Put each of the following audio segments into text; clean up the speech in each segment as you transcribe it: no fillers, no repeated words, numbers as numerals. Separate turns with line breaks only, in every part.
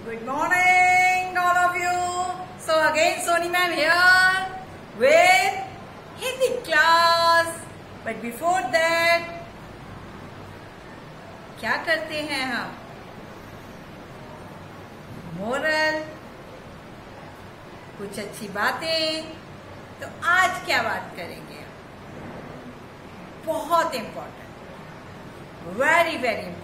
Good morning, all of you. So again, Soni ma'am here with Hindi class. But before that, क्या करते हैं हम? Moral, कुछ अच्छी बातें. तो आज क्या बात करेंगे? बहुत इम्पोर्टेंट, वेरी वेरी इम्पोर्टेंट.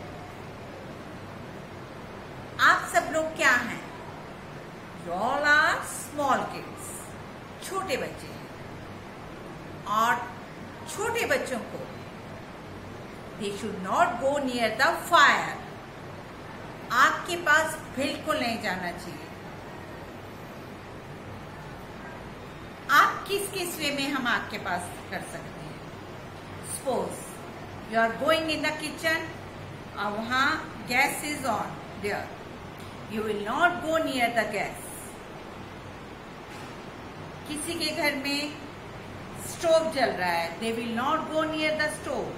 आप सब लोग क्या हैं? You all are small kids, छोटे बच्चे हैं. और छोटे बच्चों को they should not go near the fire. आग के पास बिल्कुल नहीं जाना चाहिए. आप किस किस वे में हम आग के पास कर सकते हैं? Suppose you are going in the kitchen और वहां gas is on there. You will not go near the gas. किसी के घर में स्टोव जल रहा है, they will not go near the stove.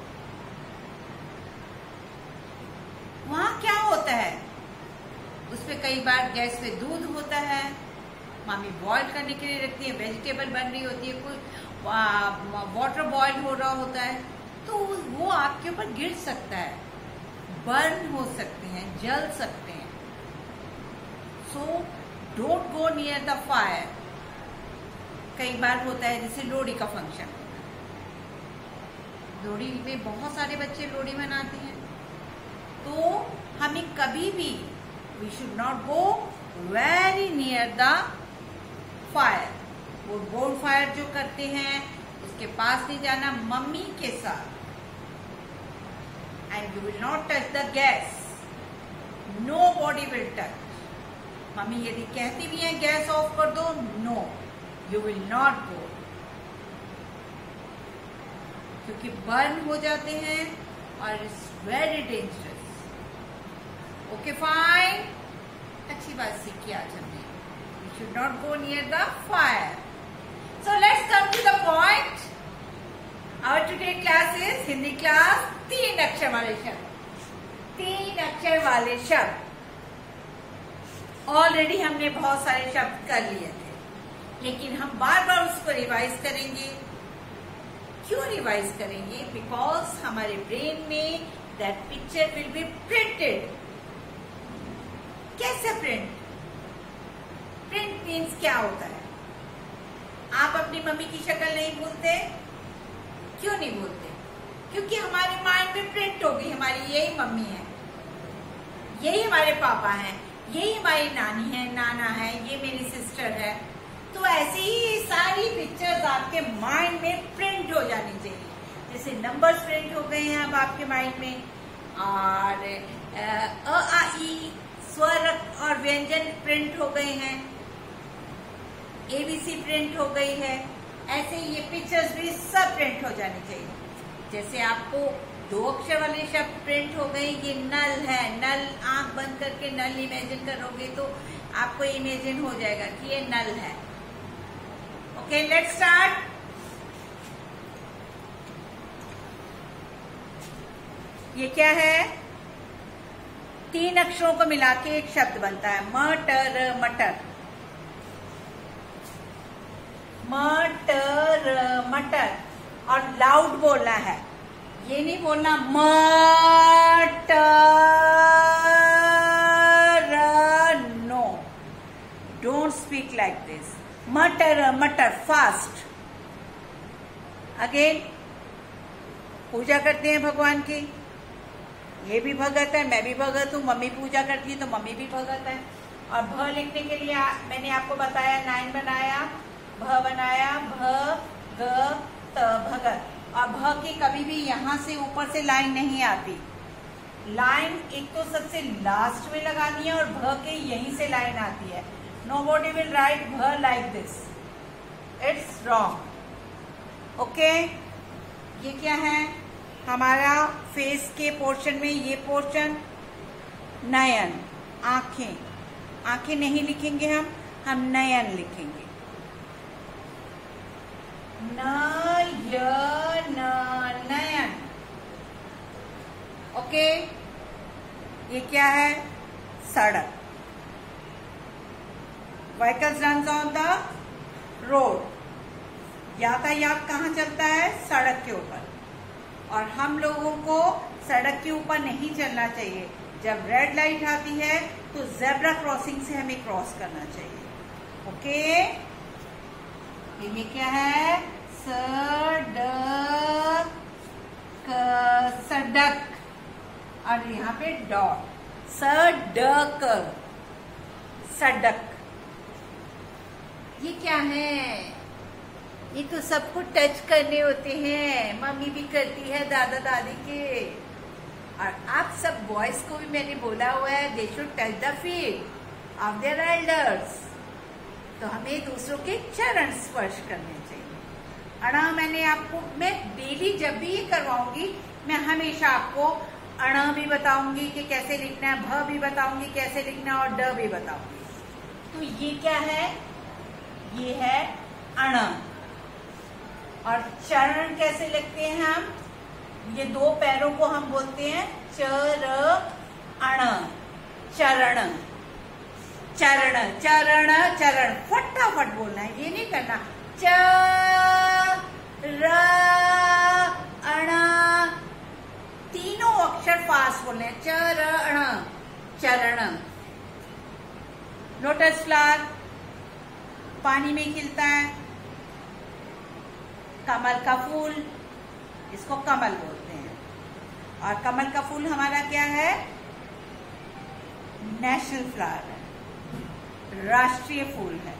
वहां क्या होता है? उसपे कई बार गैस पे दूध होता है, मामी बॉईल करने के लिए रखती है, वेजिटेबल बन रही होती है, कोई वाटर बॉईल हो रहा होता है, तो वो आपके ऊपर गिर सकता है, बर्न हो सकते हैं, जल सकते हैं. So don't go near the fire. कई बार होता है जैसे लोहड़ी का फंक्शन, लोहड़ी में बहुत सारे बच्चे लोहड़ी मनाते हैं, तो हमें कभी भी we should not go very near the fire. वो बोन फायर जो करते हैं उसके पास नहीं जाना मम्मी के साथ. And you will not touch the gas. Nobody will touch. Mummy यदि कहती भी है गैस ऑफ कर दो, no, you will not go, क्योंकि बर्न हो जाते हैं और it's very dangerous. Okay fine, अच्छी बात सीखी आज हमने. You should not go near the fire. So let's come to the point. Our today class is Hindi class. 3 अक्षर वाले शब्द. 3 अक्षर वाले शब्द. ऑलरेडी हमने बहुत सारे शब्द कर लिए थे, लेकिन हम बार बार उसको रिवाइज करेंगे. क्यों रिवाइज करेंगे? बिकॉज हमारे ब्रेन में that picture will be printed. कैसे प्रिंट? प्रिंट मीन्स क्या होता है? आप अपनी मम्मी की शक्ल नहीं भूलते. क्यों नहीं भूलते? क्योंकि हमारे माइंड में प्रिंट हो गई, हमारी यही मम्मी है, यही हमारे पापा हैं, यही हमारी नानी है, नाना है, ये मेरी सिस्टर है. तो ऐसे ही सारी पिक्चर्स आपके माइंड में प्रिंट हो जानी चाहिए. जैसे नंबर्स प्रिंट हो गए हैं अब आपके माइंड में, और अ आ ई स्वर और व्यंजन प्रिंट हो गए हैं, एबीसी प्रिंट हो गई है. ऐसे ये पिक्चर्स भी सब प्रिंट हो जानी चाहिए. जैसे आपको 2 अक्षर वाले शब्द प्रिंट हो गए. ये नल है, नल. आंख बंद करके नल इमेजिन करोगे तो आपको इमेजिन हो जाएगा कि ये नल है. Okay, let's start. ये क्या है? 3 अक्षरों को मिला के एक शब्द बनता है. मटर, मटर. मटर, मटर. और लाउड बोलना है, ये नहीं बोलना मटर. No, don't speak like this. मटर, मटर. फास्ट. अगेन, पूजा करते हैं भगवान की. ये भी भगत है, मैं भी भगत हूँ. मम्मी पूजा करती है तो मम्मी भी भगत है. और भ लिखने के लिए मैंने आपको बताया, 9 बनाया, भ बनाया, भ ग त, भगत. और भ की कभी भी यहां से ऊपर से लाइन नहीं आती. लाइन एक तो सबसे लास्ट में लगानी है और भ के यहीं से लाइन आती है. नोबॉडी विल राइट भ like this. It's wrong. Okay, ये क्या है? हमारा फेस के पोर्शन में ये पोर्शन नयन. आंखें, आंखें नहीं लिखेंगे हम नयन लिखेंगे. नयन. ओके, ये क्या है? सड़क. Vehicles runs on the road. यातायात कहाँ चलता है? सड़क के ऊपर। और हम लोगों को सड़क के ऊपर नहीं चलना चाहिए। जब रेड लाइट आती है तो जेब्रा क्रॉसिंग से हमें क्रॉस करना चाहिए। ओके, ये क्या है? सड़क, और यहाँ पे डॉट, सड़क, सड़क। ये क्या है? ये तो सबको टच करने होते हैं, मम्मी भी करती है दादा दादी के। और आप सब बॉयज को भी मैंने बोला हुआ है, they should touch the feet of their elders. तो हमें दूसरों के चरण स्पर्श करने चाहिए। अणा मैंने आपको, मैं डेली जब भी ये करवाऊंगी मैं हमेशा आपको अणा भी बताऊंगी कि कैसे लिखना है, भ भी बताऊंगी कैसे लिखना है, और ड भी बताऊंगी। तो ये क्या है? ये है अणा। और चरण कैसे लिखते हैं हम? ये दो पैरों को हम बोलते हैं चरण, चरण, चरण, चरण, चरण। फटाफट बोलना है, ये नहीं करना। चरण, तीनों अक्षर फास्ट बोलने हैं। चरण, चरण। लोटस फ्लावर पानी में खिलता है। कमल का फूल, इसको कमल बोलते हैं। और कमल का फूल हमारा क्या है? नेशनल फ्लावर है, राष्ट्रीय फूल है।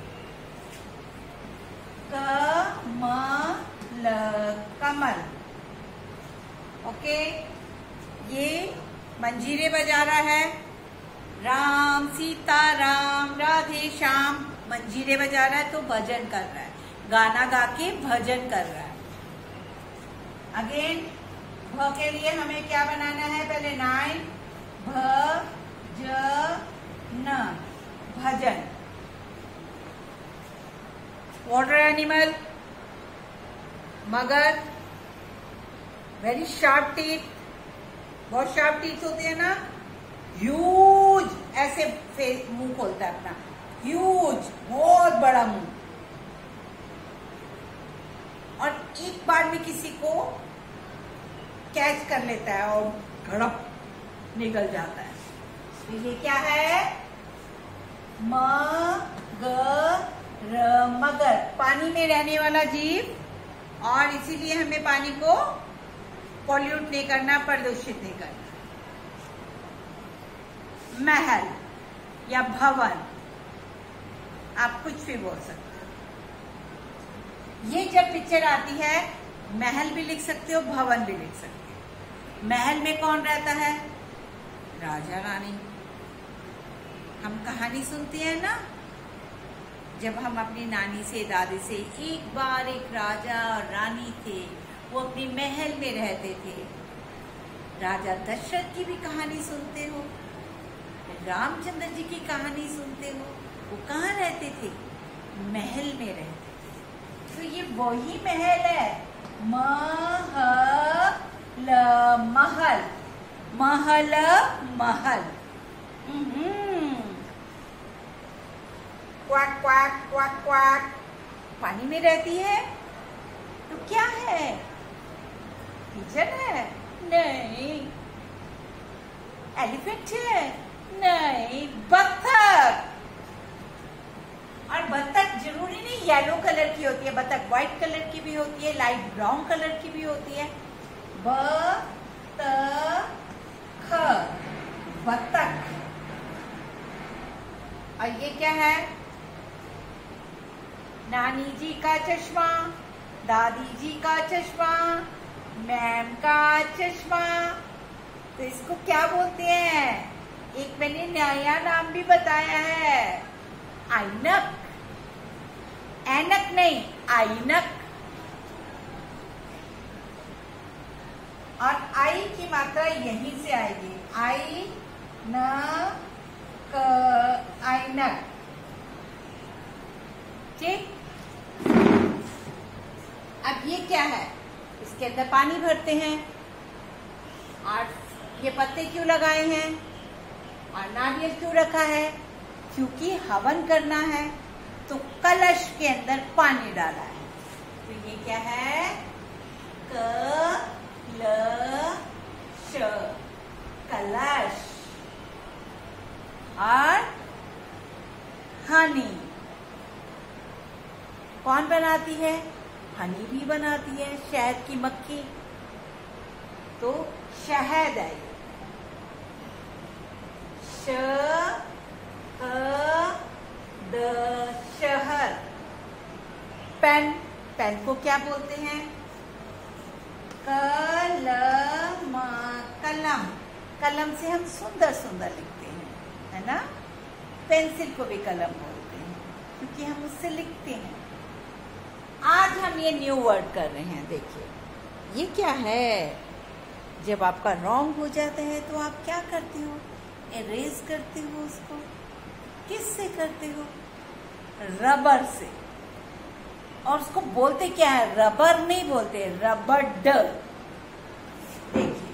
कमल, कमल। ओके, ये मंजीरे बजा रहा है। राम सीता राम राधे श्याम, मंजीरे बजा रहा है तो भजन कर रहा है, गाना गा के भजन कर रहा है। अगेन भ के लिए हमें क्या बनाना है? पहले 9 भ ज न, भजन। वाटर एनिमल, मगर, वेरी शार्प टीथ, बहुत शार्प टीथ होती है ना। ह्यूज, ऐसे फेस मुंह खोलता है अपना, ह्यूज, बहुत बड़ा मुंह। और एक बार में किसी को कैच कर लेता है और घड़प निकल जाता है। तो ये क्या है? मगर, पानी में रहने वाला जीव, और इसीलिए हमें पानी को पॉल्यूट नहीं करना, प्रदूषित नहीं करना। महल या भवन, आप कुछ भी बोल सकते हो। ये जब पिक्चर आती है, महल भी लिख सकते हो, भवन भी लिख सकते हो। महल में कौन रहता है? राजा रानी। हम कहानी सुनते हैं ना, जब हम अपनी नानी से दादी से, एक बार एक राजा और रानी थे, वो अपनी महल में रहते थे। राजा दशरथ की भी कहानी सुनते हो, रामचंद्र जी की कहानी सुनते हो। वो कहाँ रहते थे? महल में रहते थे। तो ये वही महल है, महल, महल, महल। क्वाक क्वाक क्वाक क्वाक, पानी में रहती है तो क्या है? पिजन है? नहीं। एलिफेंट है? नहीं। बत्तख। और बत्तख जरूरी नहीं येलो कलर की होती है, बत्तख व्हाइट कलर की भी होती है, लाइट ब्राउन कलर की भी होती है। बत्तख, बत्तख। और ये क्या है? नानी जी का चश्मा, दादी जी का चश्मा, मैम का चश्मा। तो इसको क्या बोलते हैं? एक मैंने नया नाम भी बताया है, ऐनक। ऐनक नहीं, ऐनक। और आई की मात्रा यहीं से आएगी, आई न क, ऐनक। ठीक। अब ये क्या है? इसके अंदर पानी भरते हैं। और ये पत्ते क्यों लगाए हैं? और नारियल क्यों रखा है? क्योंकि हवन करना है तो कलश के अंदर पानी डाला है, तो ये क्या है, कलश, कलश। और हनी कौन बनाती है, हनी भी बनाती है, शहद की मक्खी, तो शहद है। शहद, शहर। पेन, पेन को क्या बोलते हैं, कलम, कलम। कलम से हम सुंदर सुंदर लिखते हैं, है ना। पेंसिल को भी कलम बोलते हैं क्योंकि हम उससे लिखते हैं। आज हम ये न्यू वर्ड कर रहे हैं, देखिए ये क्या है। जब आपका रॉन्ग हो जाता है तो आप क्या करते हो, इरेज करते हो उसको। किससे करते हो, रबर से। और उसको बोलते क्या है, रबर नहीं बोलते, रबड़। देखिए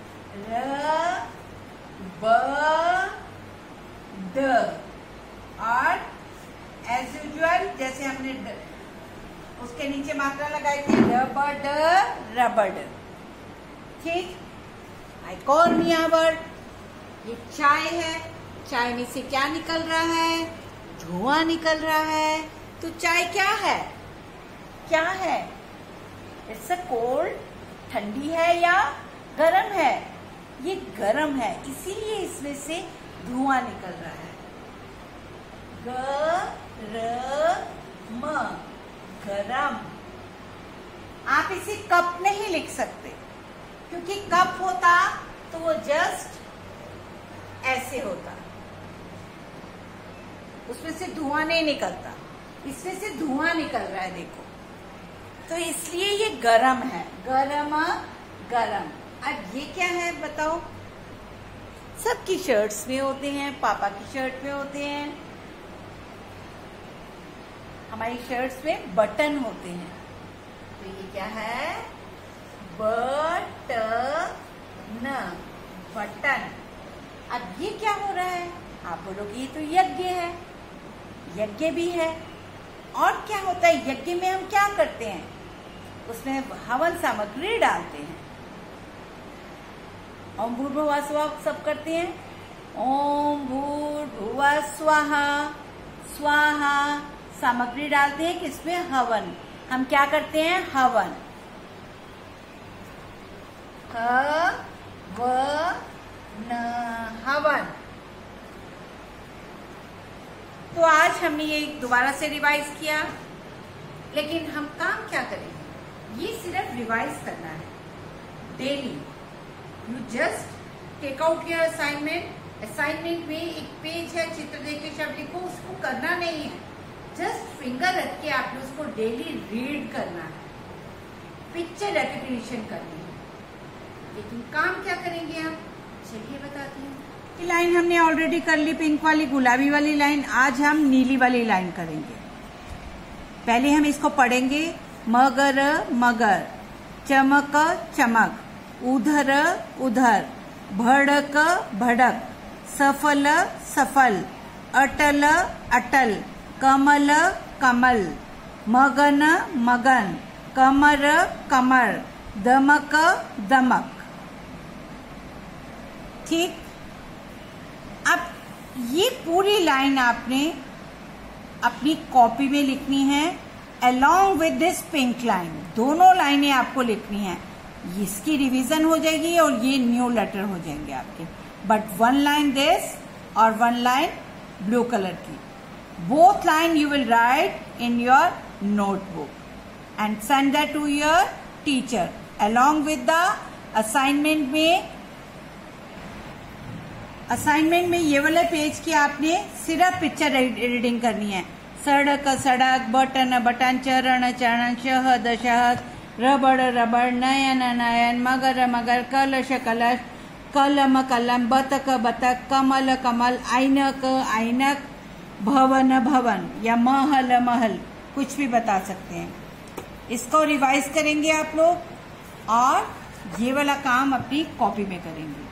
रबड़। और एज यूजुअल जैसे हमने उसके नीचे मात्रा लगाई थी, रबड़, रबड़। ठीक। एक और नया वर्ड, ये चाय है। चाय में से क्या निकल रहा है, धुआं निकल रहा है। तो चाय क्या है, क्या है, इट्स अ कोल्ड, ठंडी है या गरम है, ये गरम है, इसीलिए इसमें से धुआं निकल रहा है। गरम, गरम। आप इसे कप नहीं लिख सकते क्योंकि कप होता तो वो जस्ट ऐसे होता, उसमें से धुआं नहीं निकलता, इसमें से धुआं निकल रहा है, देखो। तो इसलिए ये गरम है, गरम, गरम। अब ये क्या है बताओ, सबकी शर्ट्स में होते हैं, पापा की शर्ट में होते हैं, हमारी शर्ट्स में बटन होते हैं। तो ये क्या है, बटन, बटन। अब ये क्या हो रहा है, आप बोलोगे ये तो यज्ञ है, यज्ञ भी है। और क्या होता है यज्ञ में, हम क्या करते हैं, उसमें हवन सामग्री डालते हैं। ओम भूर्भुवः स्वः सब करते हैं, ओम भूर्भुवः स्वाहा, स्वाहा। सामग्री डालते हैं किसमें, हवन। हम क्या करते हैं, हवन, हवन। तो आज हमने ये दोबारा से रिवाइज किया, लेकिन हम काम क्या करेंगे, ये सिर्फ रिवाइज करना है daily. You just take out your assignment. Assignment में एक पेज है, चित्र देख के शब्द लिखो, उसको करना नहीं है, जस्ट फिंगर रख के आपने उसको डेली रीड करना है, पिक्चर रिकग्निशन करनी है। लेकिन काम क्या करेंगे हम, चलिए बताती हूँ। ये लाइन हमने ऑलरेडी कर ली, पिंक वाली, गुलाबी वाली लाइन। आज हम नीली वाली लाइन करेंगे। पहले हम इसको पढ़ेंगे, मगर, मगर, चमक, चमक, उधर, उधर, भड़क, भड़क, सफल, सफल, अटल, अटल, कमल, कमल, मगन, मगन, कमर, कमर, दमक, दमक। ठीक। अब ये पूरी लाइन आपने अपनी कॉपी में लिखनी है along with this pink line। दोनों लाइनें आपको लिखनी है, इसकी रिवीजन हो जाएगी और ये न्यू लेटर हो जाएंगे आपके। बट वन लाइन दिस और वन लाइन ब्लू कलर की, both line you will write in your notebook and send that to your teacher along with the assignment में ये वाले पेज की आपने सिर्फ पिक्चर रीडिंग करनी है। सड़क, सड़क, बटन, बटन, चरण, चरण, शहद, शहद, रबड़, रबड़, नयन, नयन, मगर, मगर, कलश, कलश, कलम, कलम, बतक, बतक, कमल, कमल, ऐनक, ऐनक, भवन, भवन या महल, महल, कुछ भी बता सकते हैं। इसको रिवाइज करेंगे आप लोग और ये वाला काम अपनी कॉपी में करेंगे।